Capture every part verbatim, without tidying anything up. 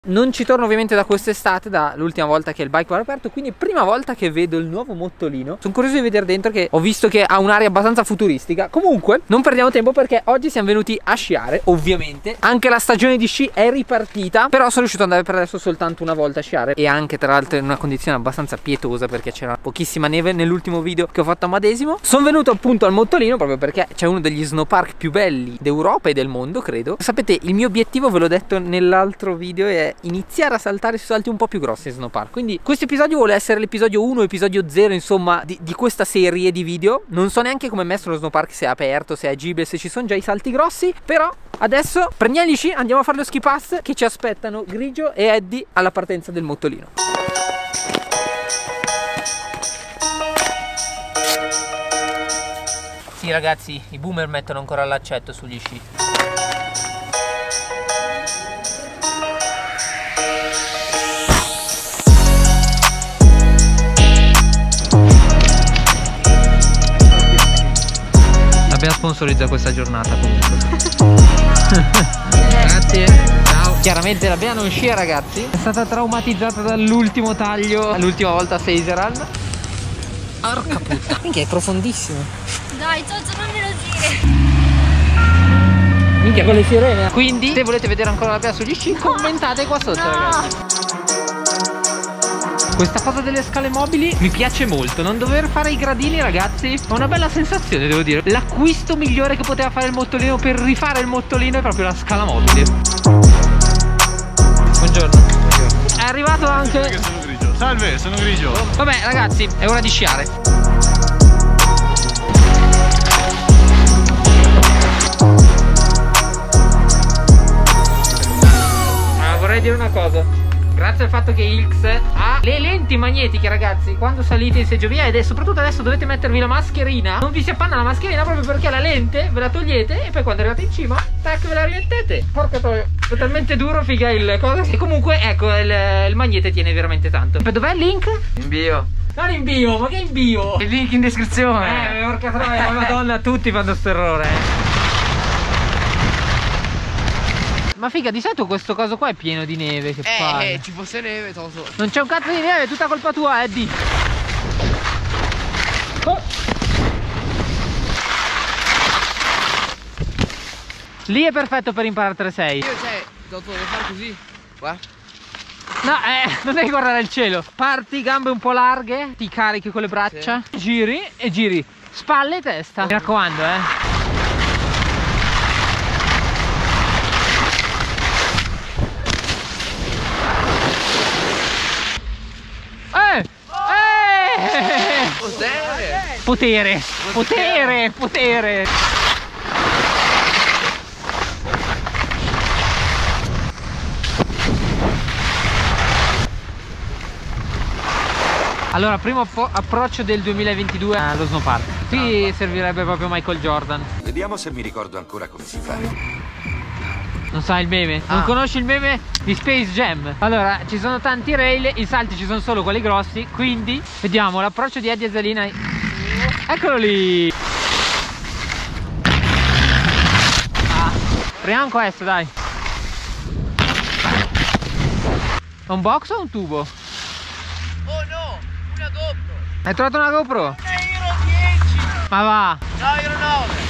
Non ci torno ovviamente da quest'estate, dall'ultima volta che il bike var aperto, quindi prima volta che vedo il nuovo mottolino. Sono curioso di vedere dentro, che ho visto che ha un'area abbastanza futuristica. Comunque non perdiamo tempo, perché oggi siamo venuti a sciare, ovviamente. Anche la stagione di sci è ripartita, però sono riuscito ad andare per adesso soltanto una volta a sciare, e anche tra l'altro in una condizione abbastanza pietosa, perché c'era pochissima neve nell'ultimo video che ho fatto a Madesimo. Sono venuto appunto al mottolino proprio perché c'è uno degli snowpark più belli d'Europa e del mondo, credo. Sapete, il mio obiettivo, ve l'ho detto nell'altro video, è iniziare a saltare su salti un po' più grossi in snowpark. Quindi questo episodio vuole essere l'episodio uno, episodio zero, insomma, di, di questa serie di video. Non so neanche come è messo lo snowpark, se è aperto, se è agibile, se ci sono già i salti grossi. Però adesso prendiamo gli sci, andiamo a fare lo ski pass, che ci aspettano Grigio e Eddie alla partenza del mottolino. Sì ragazzi, i boomer mettono ancora l'accetto sugli sci. Abbiamo sponsorizzato questa giornata comunque. Grazie, ciao. Chiaramente la Bea non scia ragazzi, è stata traumatizzata dall'ultimo taglio, l'ultima volta a Seiseran. Porca puttana, minchia è profondissimo. Dai, Giorgio, non me lo dire. Minchia con le sirene. Quindi se volete vedere ancora la Bea sugli sci, commentate qua sotto, no, ragazzi. Questa cosa delle scale mobili mi piace molto. Non dover fare i gradini, ragazzi, è una bella sensazione, devo dire. L'acquisto migliore che poteva fare il mottolino per rifare il mottolino è proprio la scala mobile. Buongiorno. Buongiorno. È arrivato anche... Sono Grigio. Salve, sono Grigio. Vabbè ragazzi, è ora di sciare. Ma vorrei dire una cosa. Grazie al fatto che Ilx ha le lenti magnetiche, ragazzi, quando salite in seggiovia, ed è soprattutto adesso dovete mettervi la mascherina, non vi si appanna la mascherina proprio perché la lente ve la togliete e poi quando arrivate in cima, tac, ve la rimettete. Porca troia, è talmente duro, figa il cosa. E comunque ecco, il, il magnete tiene veramente tanto. Dov'è il link? In bio. Non in bio, ma che in bio? Il link in descrizione. Eh, porca troia, madonna, tutti fanno sto errore, eh. Ma figa, di solito questo coso qua è pieno di neve, che Eh, palle. eh, ci fosse neve, toso. Non c'è un cazzo di neve, è tutta colpa tua, Eddie. Oh. Lì è perfetto per imparare tre sei. Io, cioè, dopo devo fare così. Guarda. No, eh, non devi guardare il cielo. Parti, gambe un po' larghe, ti carichi con le braccia, sì. Giri e giri. Spalle e testa. Mi raccomando, eh. Eh! Eh! Potere! Potere! Potere! Potere! Allora, primo approccio del duemilaventidue allo snowpark. Qui servirebbe proprio Michael Jordan. Vediamo se mi ricordo ancora come si fa. Non sai il meme? Non ah. conosci il meme di Space Jam? Allora, ci sono tanti rail, i salti ci sono solo quelli grossi, quindi vediamo l'approccio di Eddie e Zelina. Eccolo lì! Ah, proviamo questo, dai. È un box o un tubo? Oh no, una GoPro. Hai trovato una GoPro? Una Hero dieci. Ma va! No, Hero nove.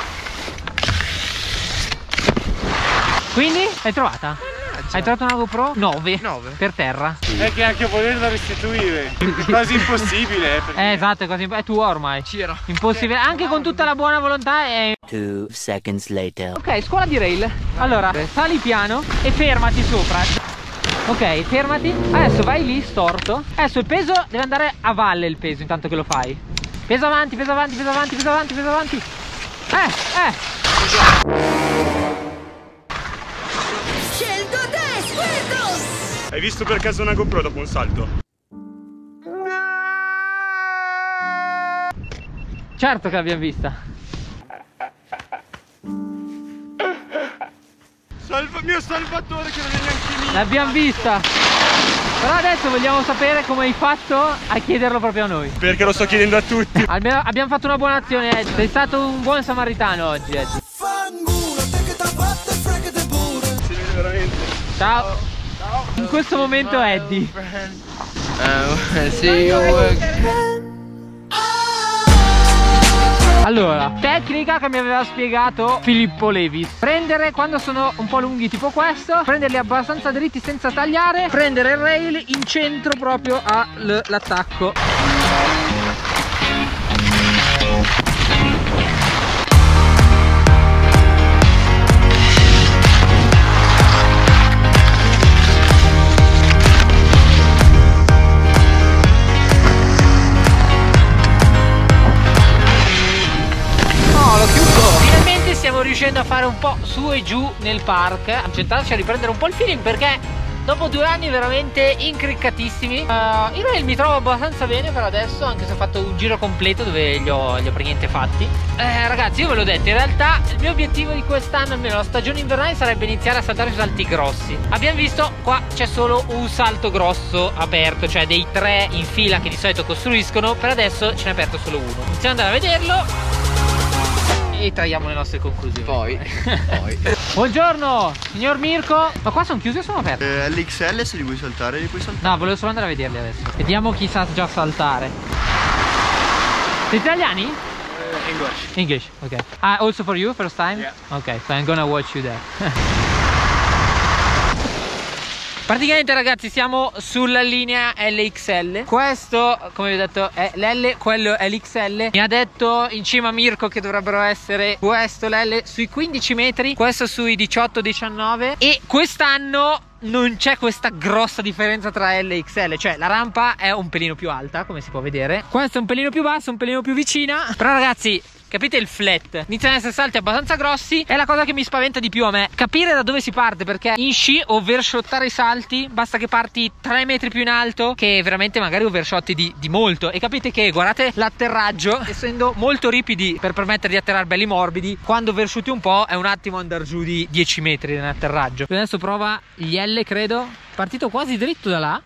Quindi? L'hai trovata? Mannaggia. Hai trovato una GoPro? nove. nove. Per terra. È che anche volerla restituire è quasi impossibile, eh, perché... Eh, esatto, è quasi è tua ormai. C'era. Impossibile, anche con tutta la buona volontà è... Two seconds later. Ok, scuola di rail. Allora, sali piano e fermati sopra. Ok, fermati. Adesso vai lì storto. Adesso il peso deve andare a valle, il peso intanto che lo fai. Peso avanti, peso avanti, peso avanti, peso avanti, peso avanti. Eh, eh. Scelto te, Squirtle! Hai visto per caso una GoPro dopo un salto? Certo che l'abbiamo vista. Salva, mio salvatore, che non è neanche mio. L'abbiamo vista. Però adesso vogliamo sapere come hai fatto a chiederlo proprio a noi. Perché lo sto chiedendo a tutti. Almeno abbiamo fatto una buona azione, Eddie. Sei stato un buon samaritano oggi, Eddie. Si vede veramente. Ciao. Ciao. in questo momento Eddie. Uh, see you again. Allora, tecnica che mi aveva spiegato Filippo Levis: prendere quando sono un po' lunghi tipo questo, prenderli abbastanza dritti senza tagliare, prendere il rail in centro proprio all'attacco. Stiamo riuscendo a fare un po' su e giù nel park, a centrarci a riprendere un po' il feeling, perché dopo due anni veramente incriccatissimi uh, il rail mi trovo abbastanza bene per adesso, anche se ho fatto un giro completo dove li ho, li ho praticamente fatti. eh, Ragazzi, io ve l'ho detto, in realtà il mio obiettivo di quest'anno, almeno la stagione invernale, sarebbe iniziare a saltare su salti grossi. Abbiamo visto qua c'è solo un salto grosso aperto, cioè dei tre in fila che di solito costruiscono. Per adesso ce n'è aperto solo uno. Iniziamo ad andare a vederlo e traiamo le nostre conclusioni. Poi, poi. Buongiorno signor Mirko. Ma qua sono chiusi o sono aperti? Eh, L'X L se li vuoi saltare, li puoi saltare. No, volevo solo andare a vederli adesso. Vediamo chi sa già saltare. Siete italiani? Uh, English. English, ok. Ah, also for you, first time? Yeah. Ok, so I'm gonna watch you there. Praticamente ragazzi siamo sulla linea L X L. Questo, come vi ho detto, è l'L, quello è l'X L. Mi ha detto in cima a Mirko che dovrebbero essere questo l'L sui quindici metri, questo sui diciotto diciannove. E quest'anno non c'è questa grossa differenza tra L e X L. Cioè la rampa è un pelino più alta, come si può vedere. Questa è un pelino più bassa, un pelino più vicina. Però ragazzi, capite il flat? Iniziano ad essere salti abbastanza grossi. È la cosa che mi spaventa di più a me, capire da dove si parte, perché in sci overshottare i salti basta che parti tre metri più in alto, che veramente magari overshotti di, di molto. E capite che, guardate l'atterraggio, essendo molto ripidi per permettere di atterrare belli morbidi, quando overshotti un po' è un attimo andare giù di dieci metri nell'atterraggio. Adesso prova gli L, credo. Partito quasi dritto da là.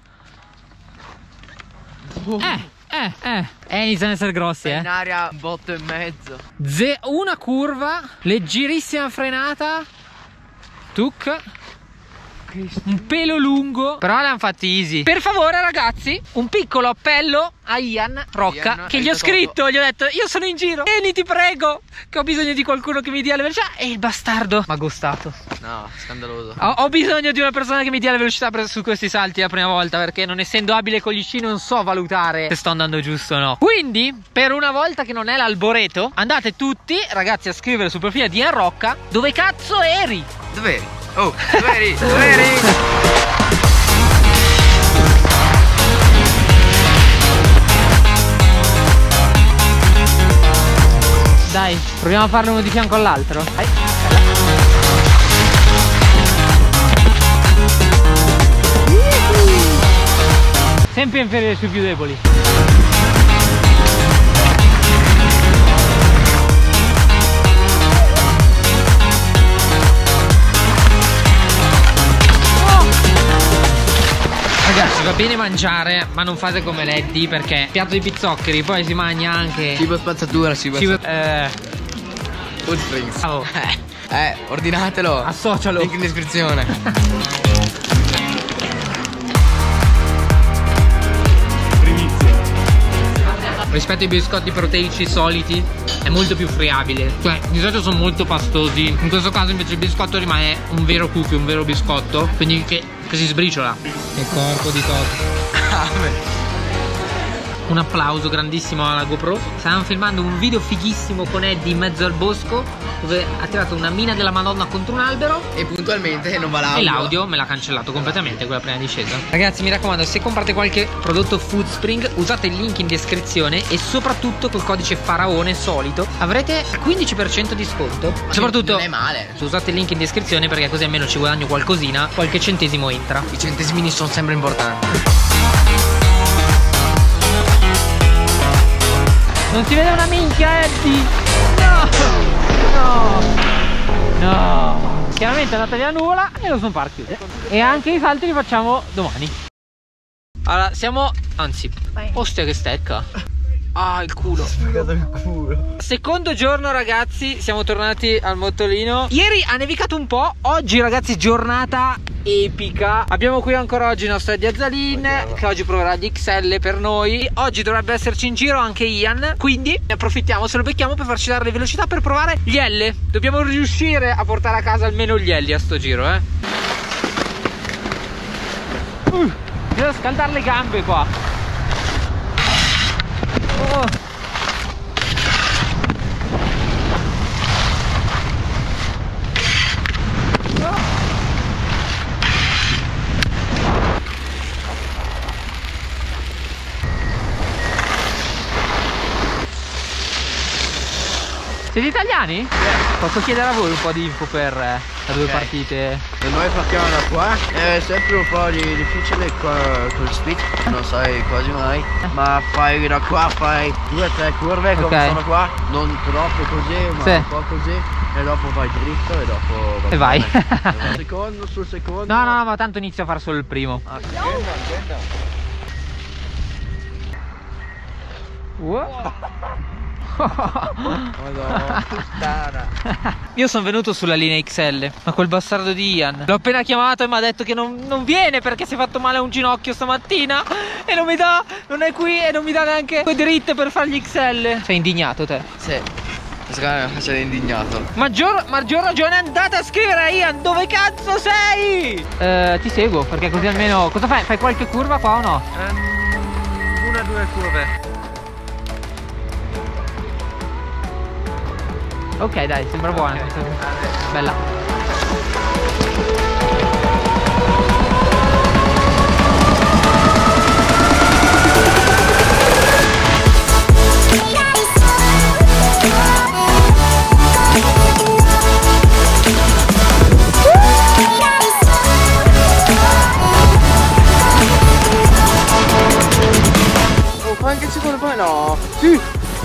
Eh Eh, eh, eh, iniziano ad essere grossi, eh. In aria un botto e mezzo. Ze una curva, leggerissima frenata. Tuc. Un pelo lungo, però le hanno fatti easy. Per favore ragazzi, un piccolo appello a Ian Rocca, Ian, che gli ho scritto, gli ho detto: io sono in giro, vieni ti prego, che ho bisogno di qualcuno che mi dia la velocità. E il bastardo mi ha ghostato. No, scandaloso. Ho, ho bisogno di una persona che mi dia la velocità per, su questi salti la prima volta, perché non essendo abile con gli sci non so valutare se sto andando giusto o no. Quindi, per una volta che non è l'alboreto, andate tutti ragazzi a scrivere sul profilo di Ian Rocca: dove cazzo eri? Dov'eri? Oh, dov'eri? Dov'eri? Dai, proviamo a farlo uno di fianco all'altro. Sempre inferiore sui più deboli. Ragazzi, va bene mangiare, ma non fate come l'Eddie, perché piatto di pizzoccheri, poi si mangia anche Cibo spazzatura, cibo cibo, spazzatura. eh, Food drinks. oh, Eh, eh, ordinatelo. associalo. Link in descrizione. Rispetto ai biscotti proteici soliti è molto più friabile. Cioè di solito sono molto pastosi, in questo caso invece il biscotto rimane un vero cookie, un vero biscotto, quindi che, che si sbriciola. Il corpo di Toto. Un applauso grandissimo alla GoPro. Stavamo filmando un video fighissimo con Eddie in mezzo al bosco, dove ha tirato una mina della Madonna contro un albero. E puntualmente non va l'audio. E l'audio me l'ha cancellato completamente quella prima discesa. Ragazzi, mi raccomando, se comprate qualche prodotto Foodspring, usate il link in descrizione e soprattutto col codice Faraone solito avrete quindici per cento di sconto. Ma Soprattutto non è male. se usate il link in descrizione, perché così almeno ci guadagno qualcosina, qualche centesimo entra. I centesimini sono sempre importanti. Non si vede una minchia, Eddie! No! No! No! Chiaramente è andata via la nuvola e lo snowpark chiude. E anche i salti li facciamo domani. Allora, siamo... anzi... Vai. Ostia che stecca! Ah, il culo. il culo. Secondo giorno ragazzi, siamo tornati al mottolino. Ieri ha nevicato un po'. Oggi ragazzi giornata epica. Abbiamo qui ancora oggi il nostro Eddie Azzalin, che oggi proverà gli X L per noi. Oggi dovrebbe esserci in giro anche Ian, quindi ne approfittiamo, se lo becchiamo, per farci dare le velocità per provare gli L. Dobbiamo riuscire a portare a casa almeno gli L a sto giro, eh. uh, Devo scaldare le gambe qua. Oh. Siete italiani? Yeah. Posso chiedere a voi un po' di info per eh, le due okay. partite? E noi partiamo da qua, è sempre un po' di difficile qua, col stick, non sai quasi mai, ma fai da qua, fai due o tre curve come okay. sono qua, non troppo così, ma sì. un po' così, e dopo vai dritto e dopo vai. E vai. Sul secondo, sul secondo. No, no, no, ma tanto inizio a fare solo il primo. Ah, okay. Wow. Madonna, io sono venuto sulla linea X L, ma quel bastardo di Ian l'ho appena chiamato e mi ha detto che non, non viene perché si è fatto male a un ginocchio stamattina e non mi dà, non è qui e non mi dà neanche due dritte per fare gli X L. Sei indignato te? Sì, secondo me sei indignato. Maggior, maggior ragione andate a scrivere a Ian dove cazzo sei. eh, Ti seguo perché così almeno. Cosa fai? Fai qualche curva qua o no? Um, una o due curve. Ok dai, sembra buona. Okay. Bella. Oh, fa anche il secondo poi no. Sì.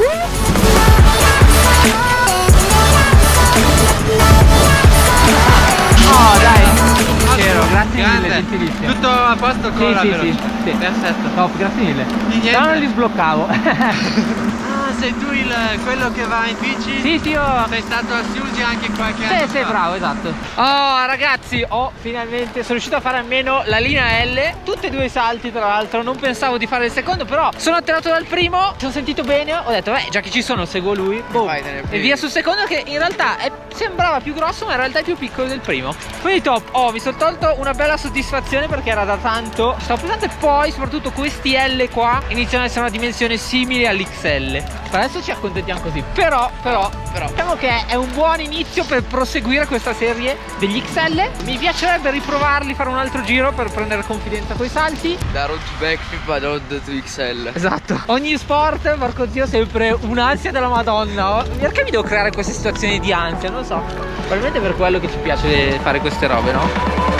Oh dai, Cero, grazie mille, gentilissimo. Tutto a posto con sì, la sì, velocità? Sì, sì. Perfetto. Top, grazie mille. Niente. No, non li sbloccavo. Ah, sei tu il, quello che va in bici? Sì, sì, io... Sei stato a Siulgi anche qualche sì, anno sì, fa? bravo, esatto. Oh ragazzi, ho finalmente, sono riuscito a fare almeno la linea L. Tutti e due i salti tra l'altro. Non pensavo di fare il secondo, però sono attirato dal primo. Mi sono sentito bene, ho detto beh, già che ci sono seguo lui. Boom. E via sul secondo, che in realtà è, sembrava più grosso ma in realtà è più piccolo del primo. Quindi top. Oh, mi sono tolto una bella soddisfazione perché era da tanto stavo pesante. E poi soprattutto questi L qua iniziano ad essere una dimensione simile all'X L. Per adesso ci accontentiamo così. Però, però, però diciamo che è un buon inizio per proseguire questa serie degli X L. Mi piacerebbe riprovarli, fare un altro giro per prendere confidenza coi salti. Da road to backflip a road to X L. Esatto. Ogni sport, porco zio, sempre un'ansia della Madonna. Perché mi devo creare queste situazioni di ansia? Non lo so. Probabilmente per quello che ci piace fare queste robe, no?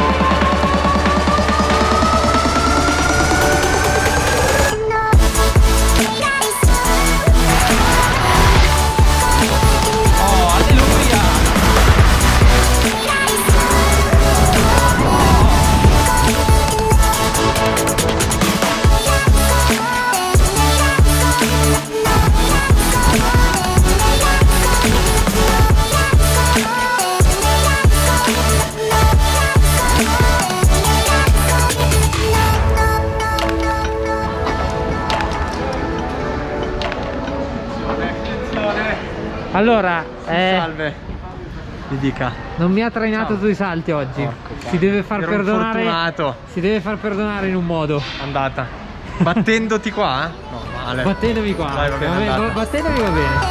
Allora, eh, salve, mi dica. Non mi ha trainato Ciao. Sui salti oggi. Si deve far Ero perdonare. Fortunato. Si deve far perdonare in un modo. Andata. Battendoti qua? No, male. Battendomi qua. Dai, va bene, va bene, battendomi va bene.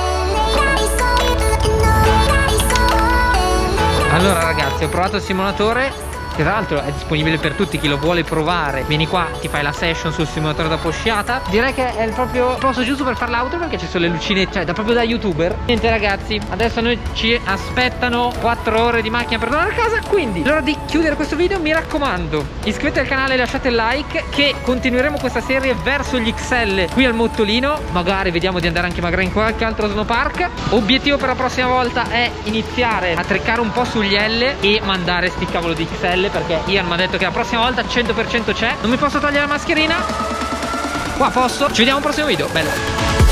Allora ragazzi, ho provato il simulatore, che tra l'altro è disponibile per tutti, chi lo vuole provare. Vieni qua, ti fai la session sul simulatore da posciata. Direi che è il proprio posto giusto per fare l'auto, perché ci sono le lucine, cioè da proprio da youtuber. Niente ragazzi, adesso noi ci aspettano quattro ore di macchina per tornare a casa. Quindi è ora di chiudere questo video. Mi raccomando, iscrivetevi al canale e lasciate il like, che continueremo questa serie verso gli X L qui al Mottolino. Magari vediamo di andare anche magari in qualche altro snowpark. Obiettivo per la prossima volta è iniziare a treccare un po' sugli L e mandare sti cavolo di X L, perché Ian mi ha detto che la prossima volta cento per cento c'è. Non mi posso togliere la mascherina? Qua posso. Ci vediamo al prossimo video. Bello.